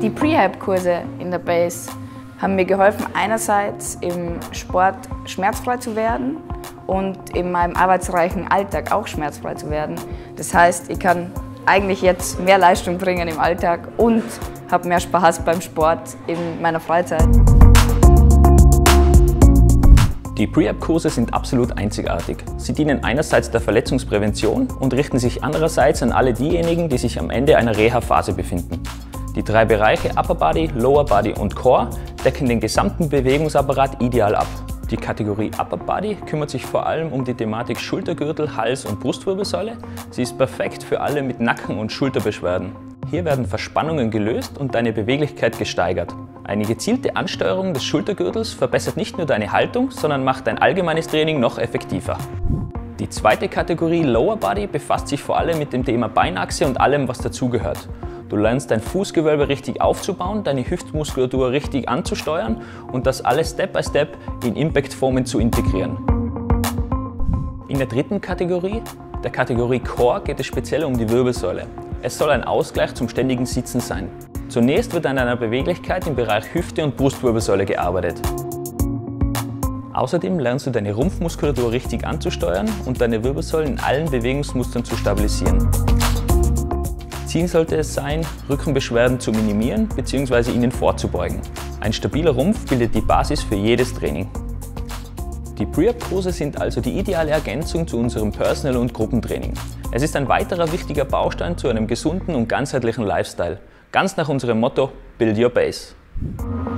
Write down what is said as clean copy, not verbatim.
Die Prehab-Kurse in der Base haben mir geholfen, einerseits im Sport schmerzfrei zu werden und in meinem arbeitsreichen Alltag auch schmerzfrei zu werden. Das heißt, ich kann eigentlich jetzt mehr Leistung bringen im Alltag und habe mehr Spaß beim Sport in meiner Freizeit. Die Prehab-Kurse sind absolut einzigartig. Sie dienen einerseits der Verletzungsprävention und richten sich andererseits an alle diejenigen, die sich am Ende einer Reha-Phase befinden. Die 3 Bereiche Upper Body, Lower Body und Core decken den gesamten Bewegungsapparat ideal ab. Die Kategorie Upper Body kümmert sich vor allem um die Thematik Schultergürtel, Hals- und Brustwirbelsäule. Sie ist perfekt für alle mit Nacken- und Schulterbeschwerden. Hier werden Verspannungen gelöst und deine Beweglichkeit gesteigert. Eine gezielte Ansteuerung des Schultergürtels verbessert nicht nur deine Haltung, sondern macht dein allgemeines Training noch effektiver. Die zweite Kategorie Lower Body befasst sich vor allem mit dem Thema Beinachse und allem, was dazugehört. Du lernst dein Fußgewölbe richtig aufzubauen, deine Hüftmuskulatur richtig anzusteuern und das alles Step by Step in Impact-Formen zu integrieren. In der dritten Kategorie, der Kategorie Core, geht es speziell um die Wirbelsäule. Es soll ein Ausgleich zum ständigen Sitzen sein. Zunächst wird an deiner Beweglichkeit im Bereich Hüfte und Brustwirbelsäule gearbeitet. Außerdem lernst du deine Rumpfmuskulatur richtig anzusteuern und deine Wirbelsäule in allen Bewegungsmustern zu stabilisieren. Ziel sollte es sein, Rückenbeschwerden zu minimieren bzw. ihnen vorzubeugen. Ein stabiler Rumpf bildet die Basis für jedes Training. Die Prehab-Kurse sind also die ideale Ergänzung zu unserem Personal- und Gruppentraining. Es ist ein weiterer wichtiger Baustein zu einem gesunden und ganzheitlichen Lifestyle. Ganz nach unserem Motto Build Your Base.